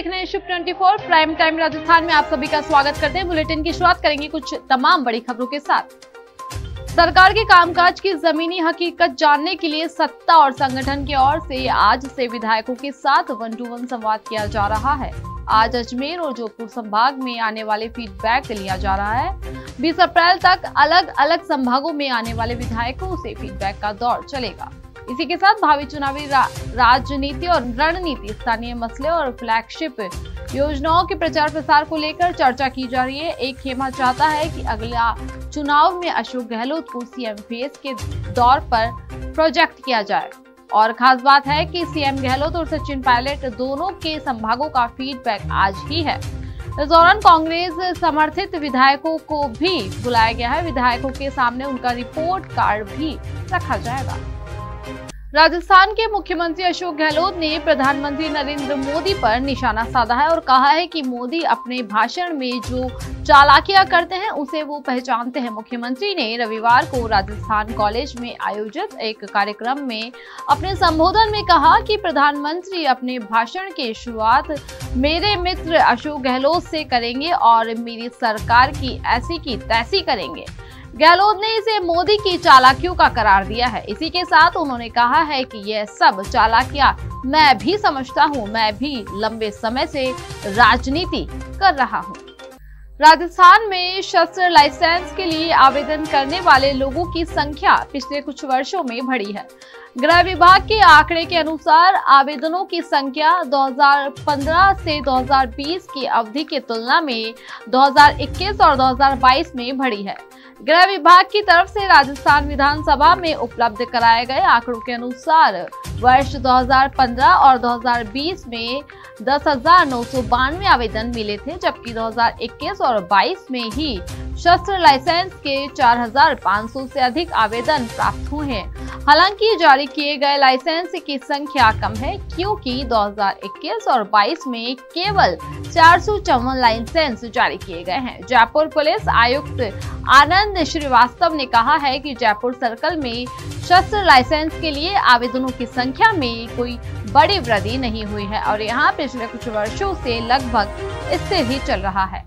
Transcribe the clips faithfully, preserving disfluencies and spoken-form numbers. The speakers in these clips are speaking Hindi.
देख रहे हैं शुभ चौबीस प्राइम टाइम राजस्थान में आप सभी का स्वागत करते हैं। बुलेटिन की शुरुआत करेंगे कुछ तमाम बड़ी खबरों के साथ। सरकार के कामकाज की जमीनी हकीकत जानने के लिए सत्ता और संगठन की ओर से आज से विधायकों के साथ वन टू वन संवाद किया जा रहा है। आज अजमेर और जोधपुर संभाग में आने वाले फीडबैक लिया जा रहा है। बीस अप्रैल तक अलग अलग संभागों में आने वाले विधायकों से फीडबैक का दौर चलेगा। इसी के साथ भावी चुनावी रा, राजनीति और रणनीति, स्थानीय मसले और फ्लैगशिप योजनाओं के प्रचार प्रसार को लेकर चर्चा की जा रही है। एक खेमा चाहता है कि अगला चुनाव में अशोक गहलोत को सीएम फेस के दौर पर प्रोजेक्ट किया जाए। और खास बात है कि सीएम गहलोत और सचिन पायलट दोनों के संभागों का फीडबैक आज ही है। इस दौरान कांग्रेस समर्थित विधायकों को भी बुलाया गया है। विधायकों के सामने उनका रिपोर्ट कार्ड भी रखा जाएगा। राजस्थान के मुख्यमंत्री अशोक गहलोत ने प्रधानमंत्री नरेंद्र मोदी पर निशाना साधा है और कहा है कि मोदी अपने भाषण में जो चालाकियां करते हैं उसे वो पहचानते हैं। मुख्यमंत्री ने रविवार को राजस्थान कॉलेज में आयोजित एक कार्यक्रम में अपने संबोधन में कहा कि प्रधानमंत्री अपने भाषण की शुरुआत मेरे मित्र अशोक गहलोत से करेंगे और मेरी सरकार की ऐसी की तैसी करेंगे। गहलोत ने इसे मोदी की चालाकियों का करार दिया है। इसी के साथ उन्होंने कहा है कि यह सब चालाकियां मैं भी समझता हूं, मैं भी लंबे समय से राजनीति कर रहा हूं। राजस्थान में शस्त्र लाइसेंस के लिए आवेदन करने वाले लोगों की संख्या पिछले कुछ वर्षों में बढ़ी है। गृह विभाग के आंकड़े के अनुसार आवेदनों की संख्या दो हज़ार पंद्रह से दो हज़ार बीस की अवधि की तुलना में दो हज़ार इक्कीस और दो हज़ार बाईस में बढ़ी है। गृह विभाग की तरफ से राजस्थान विधानसभा में उपलब्ध कराए गए आंकड़ों के अनुसार वर्ष दो हज़ार पंद्रह और दो हज़ार बीस में दस हजार नौ सौ बानवे आवेदन मिले थे, जबकि दो हज़ार इक्कीस और बाईस में ही शस्त्र लाइसेंस के चार हजार पाँच सौ से अधिक आवेदन प्राप्त हुए हैं। हालांकि जारी किए गए लाइसेंस की संख्या कम है, क्योंकि दो हज़ार इक्कीस और बाईस में केवल चार सौ चौवन लाइसेंस जारी किए गए हैं। जयपुर पुलिस आयुक्त आनंद श्रीवास्तव ने कहा है कि जयपुर सर्कल में शस्त्र लाइसेंस के लिए आवेदनों की संख्या में कोई बड़ी वृद्धि नहीं हुई है और यहाँ पिछले कुछ वर्षों से लगभग स्थिर ही चल रहा है।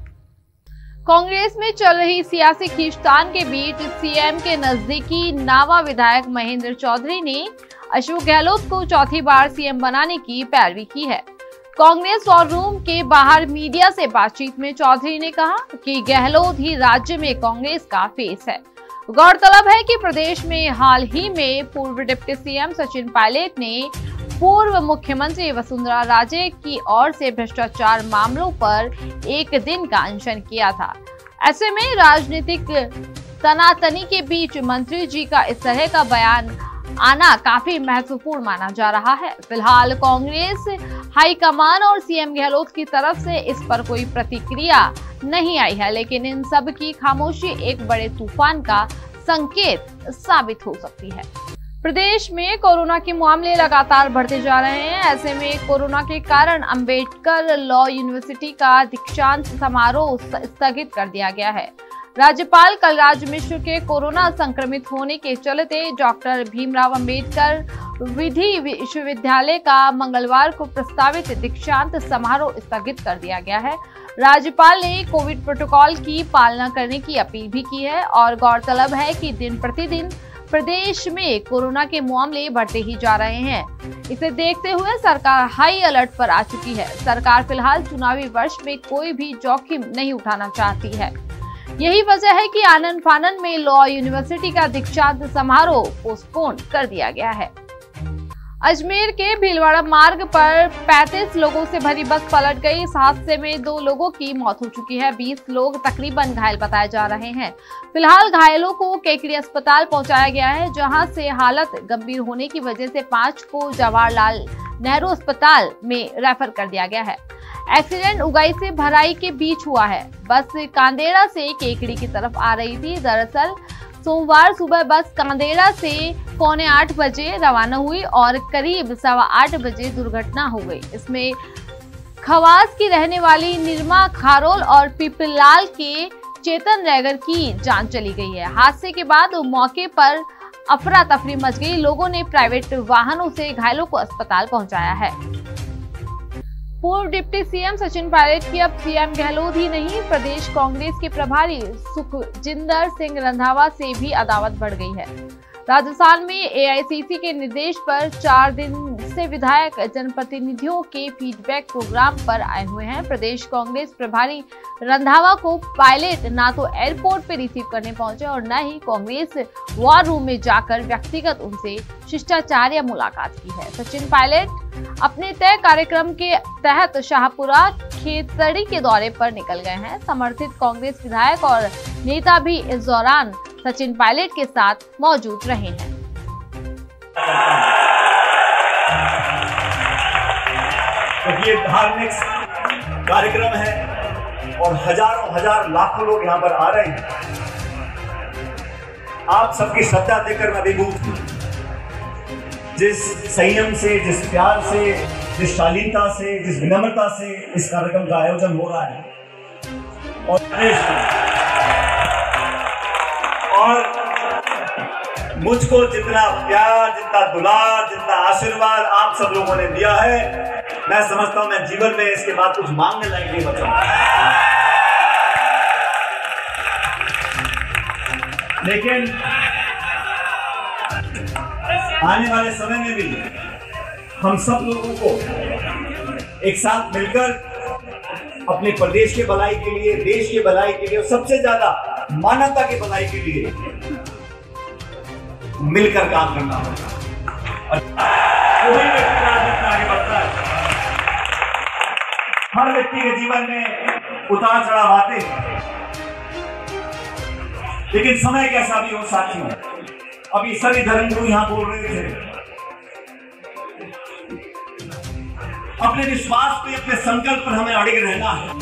कांग्रेस में चल रही सियासी खींचतान के बीच सीएम के नजदीकी नावा विधायक महेंद्र चौधरी ने अशोक गहलोत को चौथी बार सीएम बनाने की पैरवी की है। कांग्रेस वॉर रूम के बाहर मीडिया से बातचीत में चौधरी ने कहा कि गहलोत ही राज्य में कांग्रेस का फेस है। गौरतलब है कि प्रदेश में हाल ही में पूर्व डिप्टी सीएम सचिन पायलट ने पूर्व मुख्यमंत्री वसुंधरा राजे की ओर से भ्रष्टाचार मामलों पर एक दिन का अनशन किया था। ऐसे में राजनीतिक तनातनी के बीच मंत्री जी का इस तरह का बयान आना काफी महत्वपूर्ण माना जा रहा है। फिलहाल कांग्रेस हाईकमान और सीएम गहलोत की तरफ से इस पर कोई प्रतिक्रिया नहीं आई है, लेकिन इन सब की खामोशी एक बड़े तूफान का संकेत साबित हो सकती है। प्रदेश में कोरोना के मामले लगातार बढ़ते जा रहे हैं। ऐसे में कोरोना के कारण अंबेडकर लॉ यूनिवर्सिटी का दीक्षांत समारोह स्थगित कर दिया गया है। राज्यपाल कलराज मिश्र के कोरोना संक्रमित होने के चलते डॉक्टर भीमराव अंबेडकर विधि विश्वविद्यालय का मंगलवार को प्रस्तावित दीक्षांत समारोह स्थगित कर दिया गया है। राज्यपाल ने कोविड प्रोटोकॉल की पालना करने की अपील भी की है और गौरतलब है कि दिन प्रतिदिन प्रदेश में कोरोना के मामले बढ़ते ही जा रहे हैं। इसे देखते हुए सरकार हाई अलर्ट पर आ चुकी है। सरकार फिलहाल चुनावी वर्ष में कोई भी जोखिम नहीं उठाना चाहती है। यही वजह है कि आनन फानन में लॉ यूनिवर्सिटी का दीक्षांत समारोह पोस्टपोन कर दिया गया है। अजमेर के भीलवाड़ा मार्ग पर पैंतीस लोगों से भरी बस पलट गई। इस हादसे में दो लोगों की मौत हो चुकी है। बीस लोग तकरीबन घायल बताए जा रहे हैं। फिलहाल घायलों को केकड़ी अस्पताल पहुंचाया गया है, जहां से हालत गंभीर होने की वजह से पांच को जवाहरलाल नेहरू अस्पताल में रेफर कर दिया गया है। एक्सीडेंट उगाई से भराई के बीच हुआ है। बस कांदेड़ा से केकड़ी की तरफ आ रही थी। दरअसल सोमवार सुबह बस कांदेड़ा से पौने आठ बजे रवाना हुई और करीब सवा आठ बजे दुर्घटना हो गई। इसमें खवास की रहने वाली निर्मा खारोल और पीपलाल के चेतन रैगर की जान चली गई है। हादसे के बाद मौके पर अफरा तफरी मच गई। लोगों ने प्राइवेट वाहनों से घायलों को अस्पताल पहुंचाया है। पूर्व डिप्टी सीएम सचिन पायलट की अब सीएम गहलोत ही नहीं, प्रदेश कांग्रेस के प्रभारी सुखजिंदर सिंह रंधावा से भी अदावत बढ़ गई है। राजस्थान में एआईसीसी के निर्देश पर चार दिन से विधायक जनप्रतिनिधियों के फीडबैक प्रोग्राम पर आए हुए हैं। प्रदेश कांग्रेस प्रभारी रंधावा को पायलट ना तो एयरपोर्ट पे रिसीव करने पहुंचे और न ही कांग्रेस वॉर रूम में जाकर व्यक्तिगत उनसे शिष्टाचार या मुलाकात की है। सचिन पायलट अपने तय कार्यक्रम के तहत शाहपुरा खेतड़ी के दौरे पर निकल गए हैं। समर्थित कांग्रेस विधायक और नेता भी इस दौरान सचिन पायलट के साथ मौजूद रहे हैं। तो ये धार्मिक कार्यक्रम है और हजारों हजार लाखों लोग यहाँ पर आ रहे हैं। आप सबकी श्रद्धा देखकर मैं अभिभूत हूँ। जिस संयम से, जिस प्यार से, जिस शालीनता से, जिस विनम्रता से इस कार्यक्रम का आयोजन हो रहा है और और मुझको जितना प्यार, जितना दुलार, जितना आशीर्वाद आप सब लोगों ने दिया है, मैं समझता हूं मैं जीवन में इसके बाद कुछ मांगने लायक नहीं बचा। लेकिन आने वाले समय में भी हम सब लोगों को एक साथ मिलकर अपने प्रदेश के भलाई के लिए, देश के भलाई के लिए और सबसे ज्यादा मानवता की भलाई के लिए मिलकर काम करना होगा। कोई व्यक्ति राजनीति आगे बढ़ता है। हर व्यक्ति के जीवन में उतार चढ़ाव आते हैं, लेकिन समय कैसा भी हो साथियों, अभी सभी धर्मगुरु यहां बोल रहे थे, अपने विश्वास पे, अपने संकल्प पर हमें अड़िग रहना है।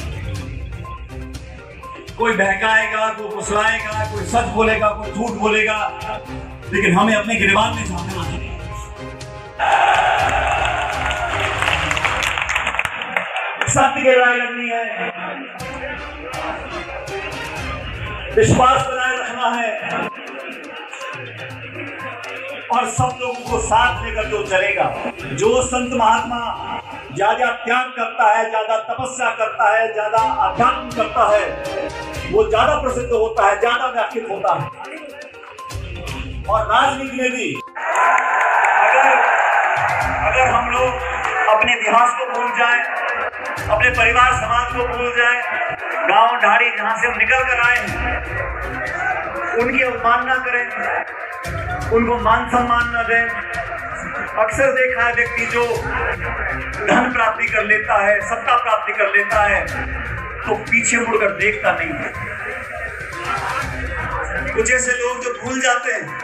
कोई बहकाएगा, कोई फुसलाएगा, कोई सच बोलेगा, कोई झूठ बोलेगा, लेकिन हमें अपने गिरबान में झांकना है। सत्य की लड़ाई लड़नी है, विश्वास बनाए रखना है और सब लोगों को साथ लेकर जो चलेगा। जो संत महात्मा ज्यादा त्याग करता है, ज्यादा तपस्या करता है, ज्यादा अध्यात्म करता है, वो ज्यादा प्रसिद्ध होता है, ज्यादा व्याख्यात होता है। और राजनीति में भी अगर अगर हम लोग अपने इतिहास को भूल जाएं, अपने परिवार समाज को भूल जाएं, गांव ढाड़ी जहां से हम निकल कर आए हैं, उनकी अवमानना करें, उनको मान सम्मान न दें। अक्सर देखा है व्यक्ति जो धन प्राप्ति कर लेता है, सत्ता प्राप्ति कर लेता है, तो पीछे मुड़कर देखता नहीं है। कुछ ऐसे लोग जो भूल जाते हैं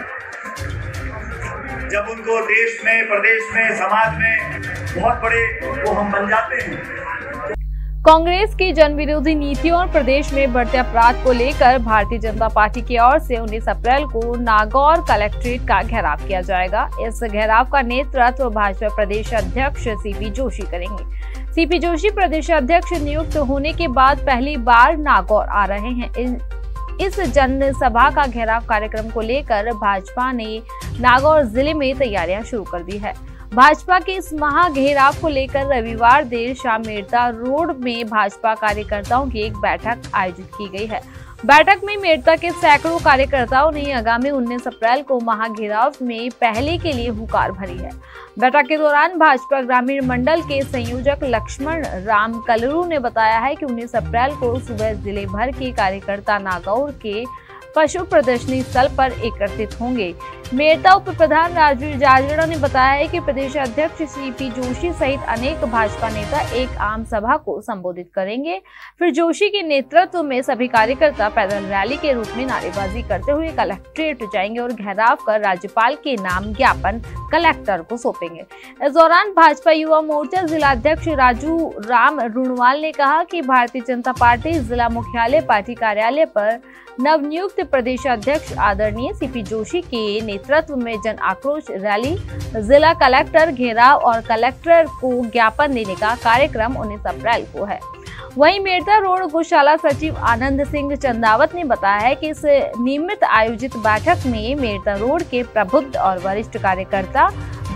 जब उनको देश में, प्रदेश में, समाज में बहुत बड़े वो हम बन जाते हैं। कांग्रेस की जन विरोधी नीतियों और प्रदेश में बढ़ते अपराध को लेकर भारतीय जनता पार्टी की ओर से उन्नीस अप्रैल को नागौर कलेक्ट्रेट का घेराव किया जाएगा। इस घेराव का नेतृत्व भाजपा प्रदेश अध्यक्ष सीपी जोशी करेंगे। सीपी जोशी प्रदेश अध्यक्ष नियुक्त होने के बाद पहली बार नागौर आ रहे हैं। इस जनसभा का घेराव कार्यक्रम को लेकर भाजपा ने नागौर जिले में तैयारियां शुरू कर दी है। भाजपा के इस महा घेराव को लेकर रविवार देर शाम मेड़ता रोड में भाजपा कार्यकर्ताओं की एक बैठक आयोजित की गई है। बैठक में मेड़ता के सैकड़ों कार्यकर्ताओं ने आगामी उन्नीस अप्रैल को महा घेराव में पहले के लिए हुंकार भरी है। बैठक के दौरान भाजपा ग्रामीण मंडल के संयोजक लक्ष्मण राम कलरू ने बताया है कि उन्नीस अप्रैल को सुबह जिले भर के कार्यकर्ता नागौर के पशु प्रदर्शनी स्थल पर एकत्रित होंगे। मेड़ता उप प्रधान राजवीर जाजड़ा ने बताया है कि प्रदेश अध्यक्ष सीपी जोशी सहित अनेक भाजपा नेता एक आम सभा को संबोधित करेंगे। फिर जोशी के नेतृत्व में सभी कार्यकर्ता पैदल रैली के रूप में नारेबाजी करते हुए कलेक्ट्रेट जाएंगे और घेराव कर राज्यपाल के नाम ज्ञापन कलेक्टर को सौंपेंगे। इस दौरान भाजपा युवा मोर्चा जिलाध्यक्ष राजू राम रुणवाल ने कहा कि भारतीय जनता पार्टी जिला मुख्यालय पार्टी कार्यालय पर नवनियुक्त प्रदेश अध्यक्ष आदरणीय सीपी जोशी के नेतृत्व में जन आक्रोश रैली, जिला कलेक्टर घेराव और कलेक्टर को ज्ञापन देने का कार्यक्रम उन्नीस अप्रैल को है। वहीं मेड़ता रोड गौशाला सचिव आनंद सिंह चंदावत ने बताया है कि इस नियमित आयोजित बैठक में मेड़ता रोड के प्रबुद्ध और वरिष्ठ कार्यकर्ता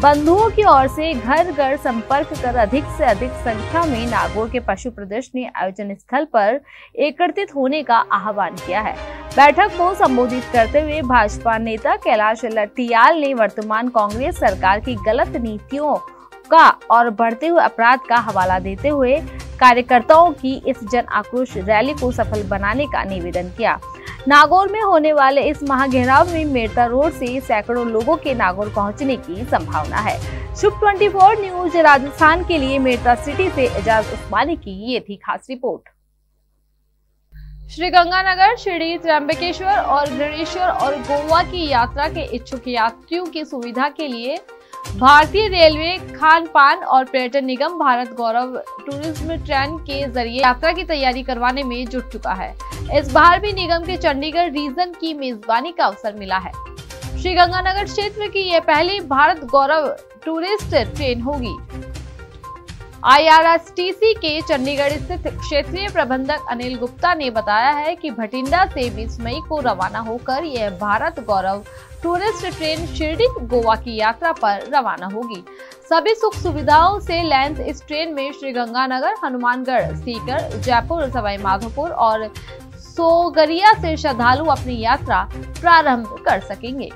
बंधुओं की ओर से घर घर संपर्क कर अधिक से अधिक संख्या में नागौर के पशु प्रदर्शनी आयोजन स्थल पर एकत्रित होने का आह्वान किया है। बैठक को संबोधित करते हुए भाजपा नेता कैलाश लटियाल ने वर्तमान कांग्रेस सरकार की गलत नीतियों का और बढ़ते हुए अपराध का हवाला देते हुए कार्यकर्ताओं की इस जन आक्रोश रैली को सफल बनाने का निवेदन किया। नागौर में होने वाले इस महाघेराव में मेरता रोड से सैकड़ों लोगों के नागौर पहुंचने की संभावना है। शुभ चौबीस न्यूज राजस्थान के लिए मेरता सिटी से एजाज उस्मानी की ये थी खास रिपोर्ट। श्रीगंगानगर, शिरडी, त्र्यंबकेश्वर और गणेश्वर और गोवा की यात्रा के इच्छुक यात्रियों की सुविधा के लिए भारतीय रेलवे खान पान और पर्यटन निगम भारत गौरव टूरिज्म ट्रेन के जरिए यात्रा की तैयारी करवाने में जुट चुका है। इस बार भी निगम के चंडीगढ़ रीजन की मेजबानी का अवसर मिला है। श्रीगंगानगर क्षेत्र की यह पहली भारत गौरव टूरिस्ट ट्रेन होगी। I R S T C के चंडीगढ़ स्थित क्षेत्रीय प्रबंधक अनिल गुप्ता ने बताया है कि भटिंडा से बीस मई को रवाना होकर यह भारत गौरव टूरिस्ट ट्रेन शिरडी गोवा की यात्रा पर रवाना होगी। सभी सुख सुविधाओं से लैस इस ट्रेन में श्रीगंगानगर, हनुमानगढ़, सीकर, जयपुर, सवाई माधोपुर और सोगरिया से श्रद्धालु अपनी यात्रा प्रारंभ कर सकेंगे।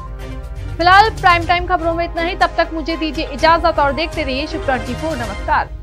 फिलहाल प्राइम टाइम खबरों में इतना ही। तब तक मुझे दीजिए इजाजत और देखते रहिए शुभ चौबीस। नमस्कार।